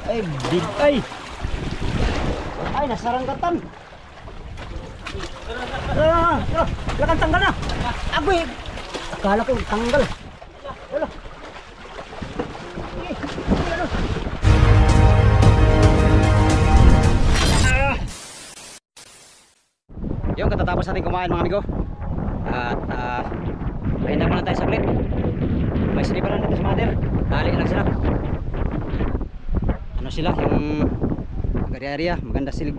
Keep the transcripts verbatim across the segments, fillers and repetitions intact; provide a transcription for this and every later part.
Ay, big ay. Ay, nasarangkatan. Ah, ah, lakan tanggal na. Agoy. Akala ko tanggal. Wala. Yung katatapos natin kumain mga amigo. At uh, pahinda muna tayo saglit. May siliparan dito sa mother. Dali lang sila. Ano sila? Yung area-area. Maganda silid.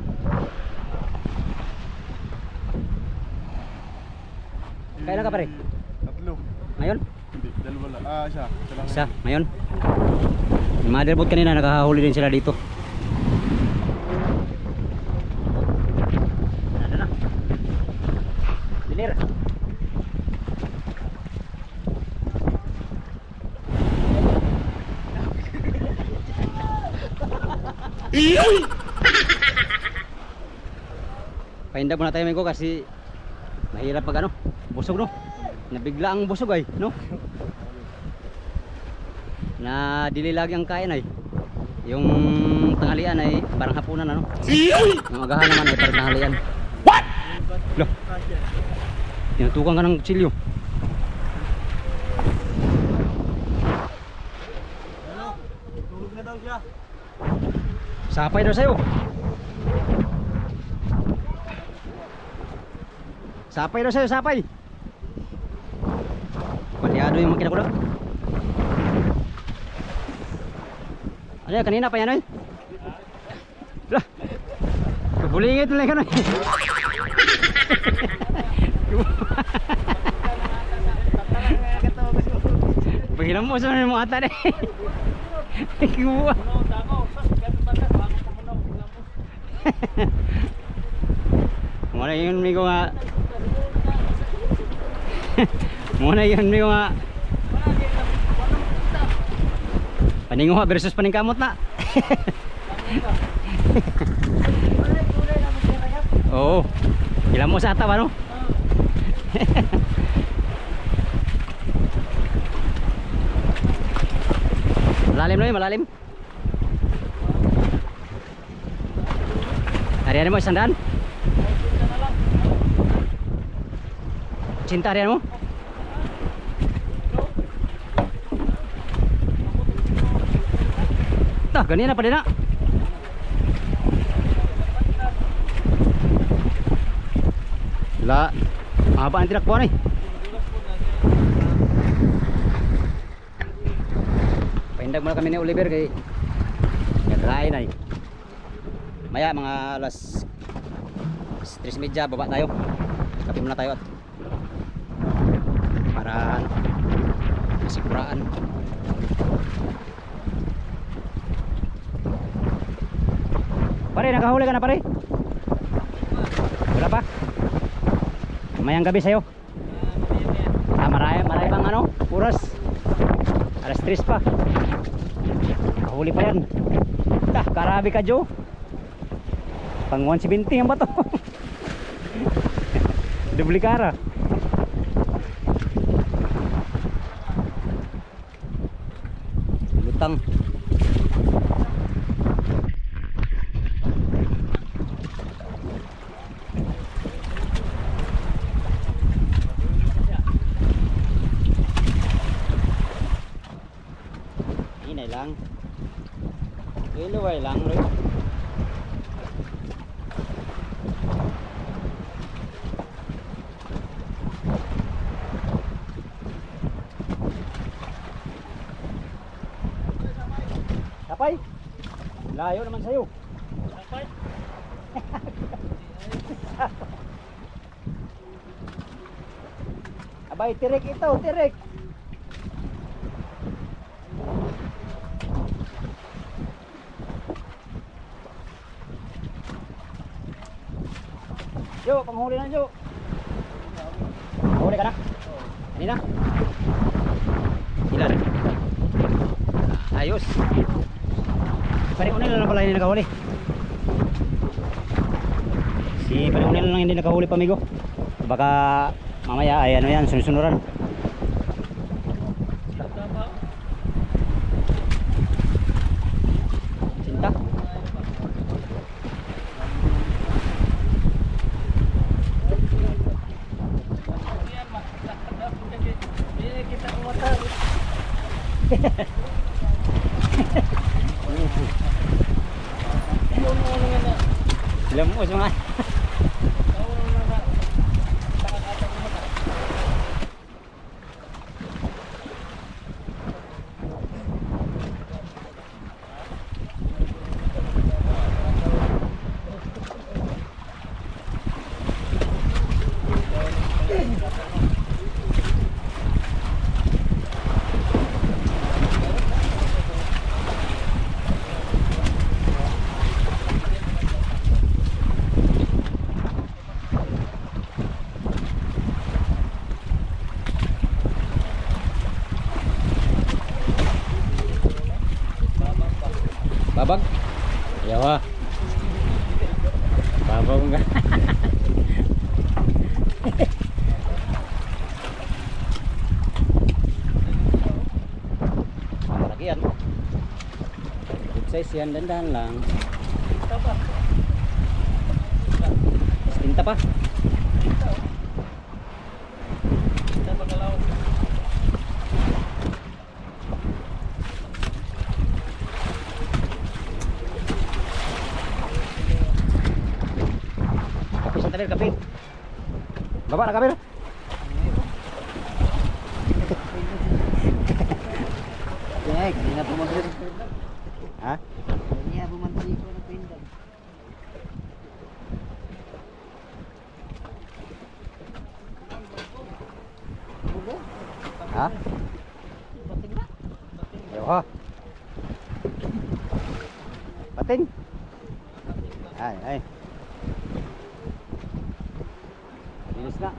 Kailan ka pare? Tatlo. Ngayon? Hindi, dalawa lang. Ah, siya. Siya lang. Isa, ngayon. Yung motherboard kanina nakahuli din sila dito. Ano na? Bilir. Pahinda muna tayo amigo kasi mahirap pag ano, busog no. Nabigla ang busog ay, no? Na dili lagi ang kain ay. Yung tanghalian ay parang hapunan ano. Yung agahan naman ay parang tanghalian. What? Loh. Tinutukan ka ng kutsilyo. Ano? Tulog na daw siya. Sapay daw sa'yo. Sapay daw sa'yo, sapay. Palyado yung makina ko daw. Ano yan, kanina pa yan ay? Lah, kabulingit lang ka na. Pahilam mo sa mga ata na eh. Kibuha. Muna yun may ko nga. Muna yun may ko nga. Paninguha versus paningkamot na. Oo. Ilan mo sa atap ano? Malalim na yun, malalim. Harian mo isang daan? Cinta harian mo? Tah, ganina pa din na. La, mahaba ang tinakbuhan eh. Pahindag muna kami ni Oliver kay naglain na eh. Maya mga alas tres media baba tayo. Kape muna tayo at para masiguraan. Pare, nakahuli ka na pare? Wala pa? Mayang gabi sa'yo? Ah, marami, marami pang ano? Oras? Alas tres pa. Nakahuli pa yan. Tah, karabi ka Joe. Pang one seventy ang bato. Dublikara. Lutang. Ini lang. Iluway lang rin. Sapay? Layo naman sa'yo. Sapay? Abay, tirik ito, tirik. Jo, panghuli na Jo. Panghuli ka na? Kanina? Ilan? Ayos. Pare-unil na pala hindi nakahuli. Si pare-unil lang hindi nakahuli pa amigo. Baka mamaya ay ano yan, sunod-sunuran. Lemos mga. Babag? Yawa. Babag enggak? Lagi yan. Good size yan, dandan lang. Tinta pa. Kapit, kapit. Bapak nak kapit? Ya, hindi na pumunta. Ha? Hindi na pumunta ko na pindag. Ha? Pating na. Yo. Pating. Ay, ay. Linis na.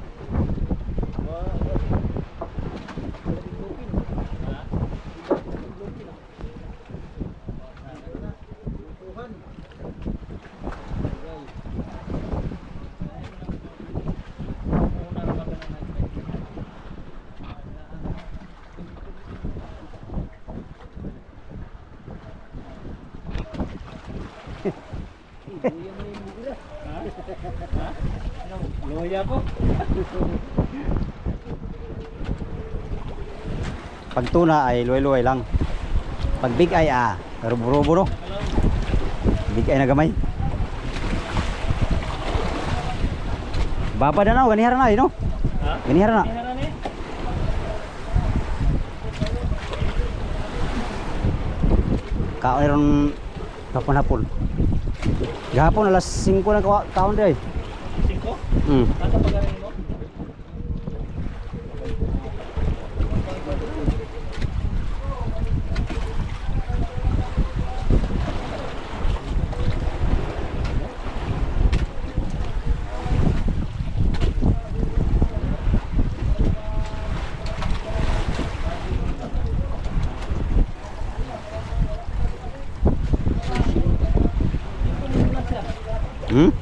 Luya po. Pag tuna ay luway-luway lang. Pag big eye ah, rubo-rubo no. Big eye na gamay. Baba na na, ganihara na eh no. Ha? Ganihara na. Ano ni? Kaon ron hapon-hapon. Gahapon alas singko na ka- kaon di ay. Cinco? Hmm. Asa pagaling mo? Hmm?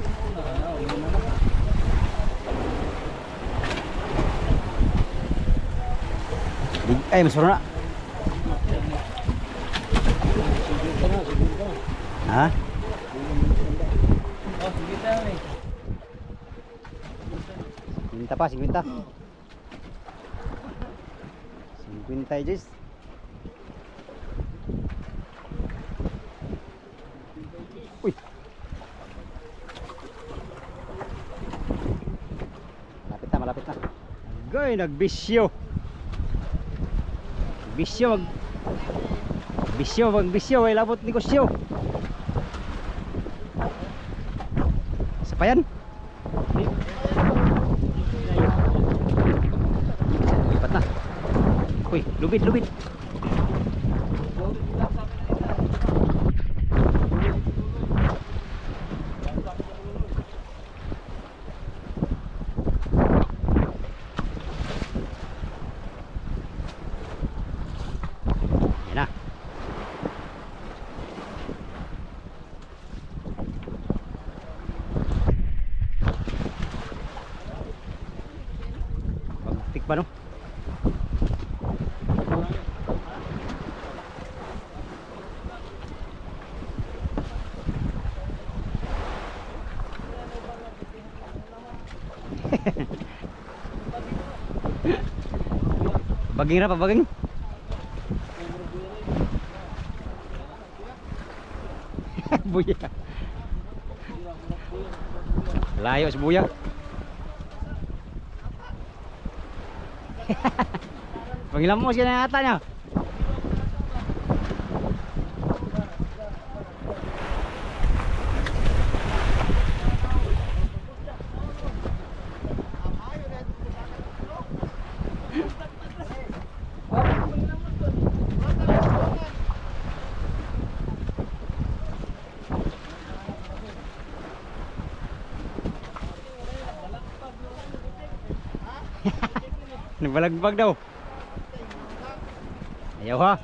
Big eye mas na. Ha? Oh, sige tayo ni. Minta pa, cinquenta. cinquenta guys. Uy. Malapit na, malapit na. Goy, nagbisyo. Bisyo mag Bisyo mag bisyo ay labot negosyo. Sa pa yan? Lipat na. Uy, lubid, lubid. Yan na. Pagtik pa no? Baging ra pa baging. Buya. Layo si Buya. Pangilamos ka na yata niya. Nagbalagbag daw. Ayaw ha.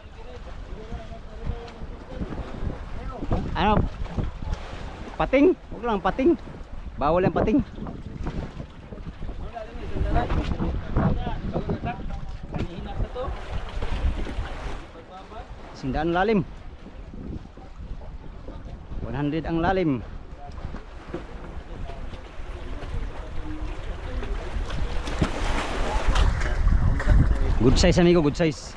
Ano? Pating? Huwag lang pating. Bawal ang pating. Sindaan lalim. one hundred ang lalim. Good size amigo, good size.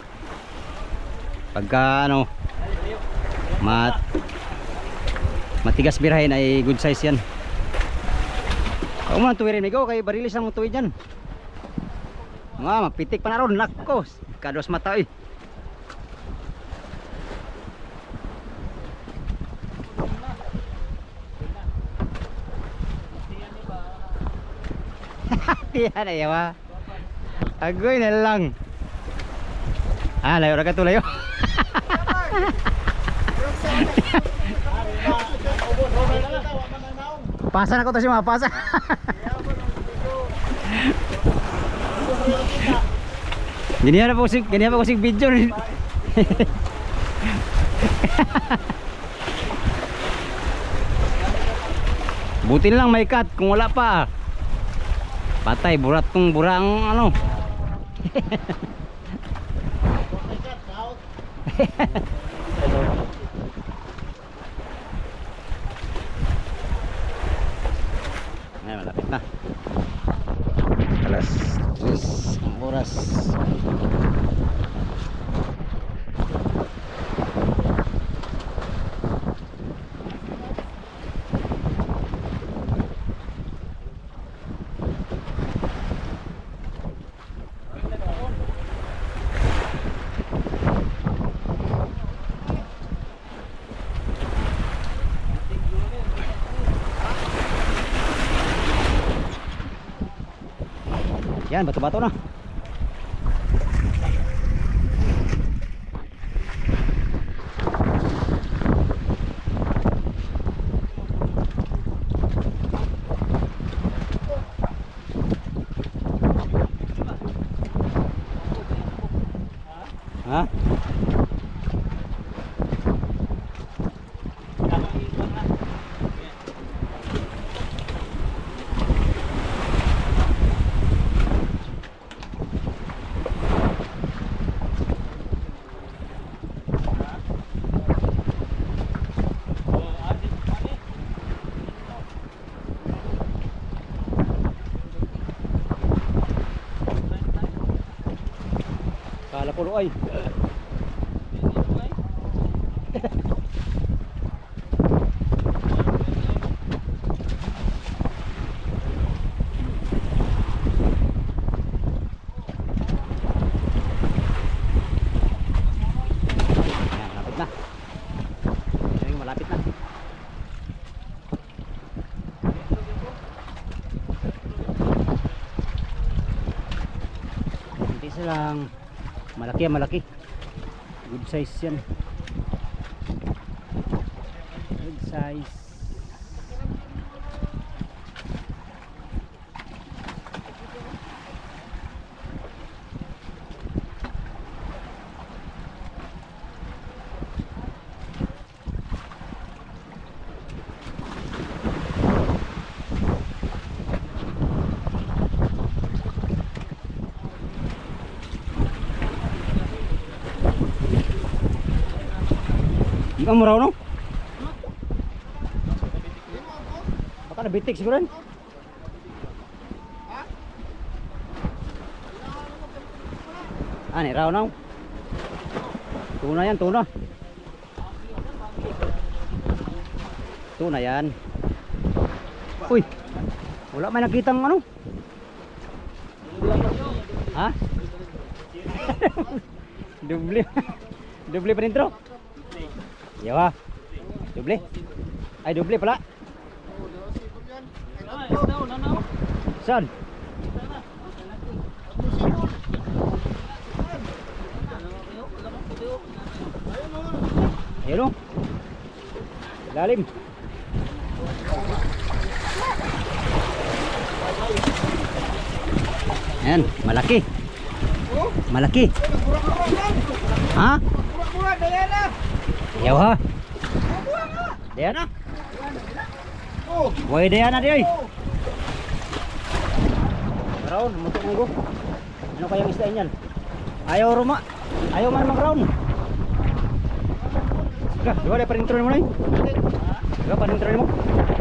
Pagka ano mat matigas birahin ay good size yan. Huwag mo nang tuwirin amigo, kay barilis lang mong tuwid yan. Nga, mapitik pa na ron. Nako, kados mata eh. Yan na yawa. Agoy na lang. Ah, layo ra ka to layo. Pasa na ko to si mga pasa. Ganyan na po si ganyan pa ko si video. Buti lang may cut, kung wala pa patay burat tong burang ano. Ay, malapit na. Alas tres ang oras. Yan, bato-bato na. Ha? Kala pulo ay. Malapit na. Ayun, malapit na. Hindi silang malaki, malaki. Good size yan. Good size. Ang muraw no? Baka nabitik siguro yan. Ah, ni raw na. Tuna yan, tuna. Tuna yan. Uy, wala may nakitang ano. Ha? Doble. Doble pa dentro. Yawa. Doble. Ay, doble pala. Saan? Ayun o. Lalim. Ayan, malaki. Malaki. Ha? Yawa. Diana. Woy Diana di oy. Round, mutok mo go. Ano kayang isda niyan? Ayaw ruma. Ayaw man mag-round. Ka, dua ada perintron mo na. Dua perintron mo.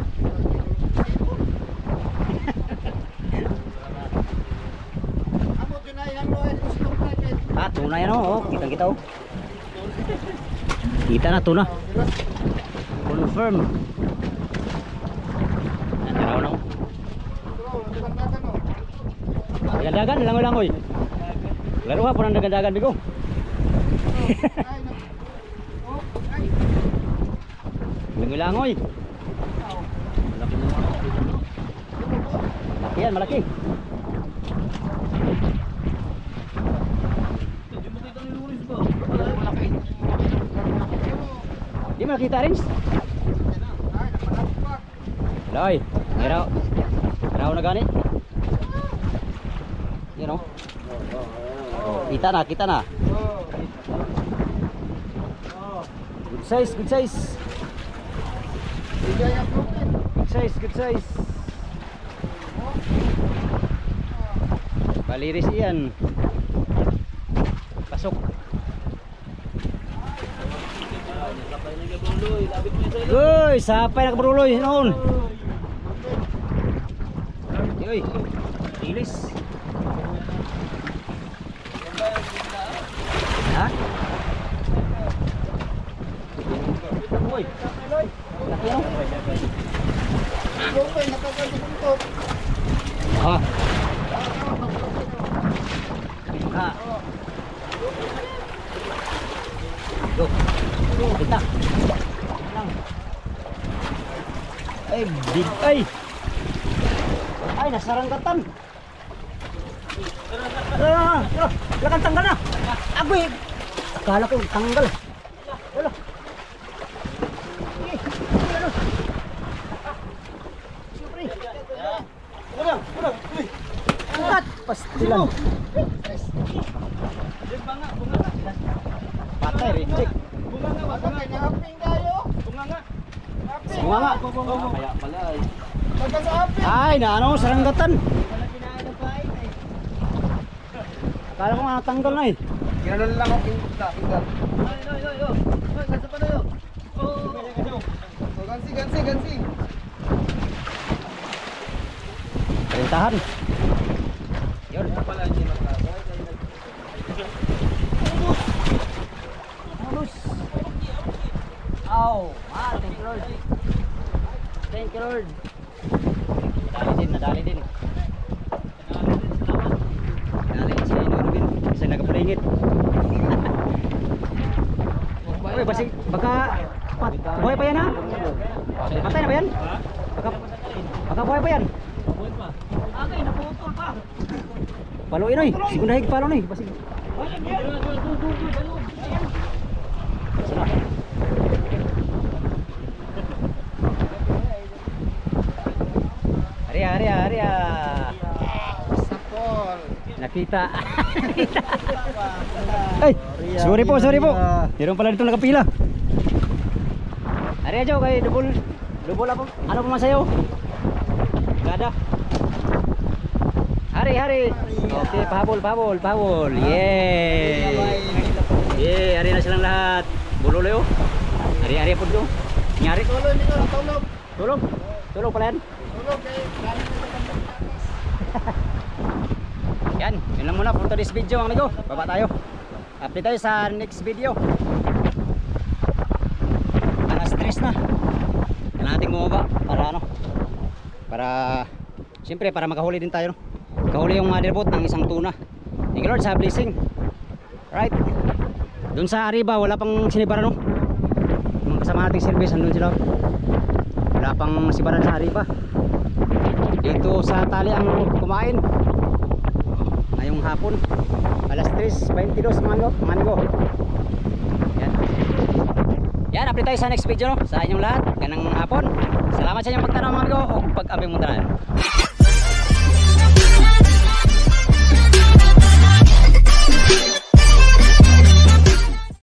Ah, tuna yan oh. Kita kita oh. Kita na tuna. Confirm. Nandaraw na oh. Dagan-dagan, langoy-langoy. Laro ha, punang dagan-dagan bigo. Langoy-langoy. Malaki yan, malaki. Di mo nakita rin? Loy, ngiraw. Ngiraw na gani. You know? Oh, kita na, kita na. Good size, good size. Good size, good size. Baliris iyan. Pasok. Uy, sapay na kabruloy noon. Uy, ilis. Ha? Uy, laki no? Ha? Ha? Go. Kita. Ay, big ay. Ay, nasarangkatan. Ah, ah, lakan tanggal na. Ako eh. Akala ko tanggal. Wala. Eh, ano? Siyempre. Wala, wala. Angkat. Pastilan. Patay, reject. Bunga nga, bunga nga. Nahaping tayo. Bunga nga. Bunga nga. Kaya pala ay. Ay, na ano, saranggatan. Akala ko nga tanggal na eh. Gano'n lang ako pinta. Ay, ay, ay, ay. Ay, kasa pa na yun. Oh, gansi, gansi, gansi. Perintahan. Yun. Pala hindi magkakaroon. Halus. Aw, ah, thank you Lord. Thank you Lord. Nadali din, nadali din. Nadali din si Norvin. Kasi nagapalingit. Uy, basi, baka pat, buhay pa yan ha? Patay na ba yan? Baka, baka buhay pa yan? Okay, naputol pa. Paluin oy, sigundahig palo na eh. Basi. Sana. Aria, aria, aria. Sapol. Nakita. Ay, sorry po, sorry po. Meron pala dito nakapila. Aria jo kay dubol. Dubol ako. Ano po masayo? Gada. Hari, hari. Okay, pahabol, pahabol, pahabol. Yay. Yay, hari na silang lahat. Bulol yo. Hari, hari po dito. Nyari. Tulog nito, tulog. Tulog. Tulog pala yan. Tulog kay Yan, yun lang muna for today's video mga amigo. Baba tayo. Update tayo sa next video. Alas tres na. Kailangan nating bumaba para ano, para siyempre para makahuli din tayo, no? Kahuli yung motherboat ng isang tuna. Thank you Lord sa blessing. Right. Doon sa Arriba wala pang sinibaran, no? Mga kasama nating service andun sila. Wala pang sibaran sa Arriba. Dito sa tali ang kumain ngayong hapon alas tres twenty-two mango mango. Yan. Yan, update tayo sa next video, no? Sa inyong lahat. Ganang hapon. Salamat sa inyong pagtanaw mga amigo o pag-abing mo tayo.